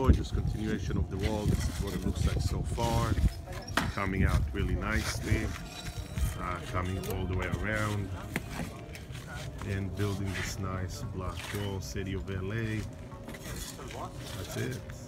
gorgeous continuation of the wall. This is what it looks like so far. Coming out really nicely, coming all the way around and building this nice block wall. City of LA. That's it.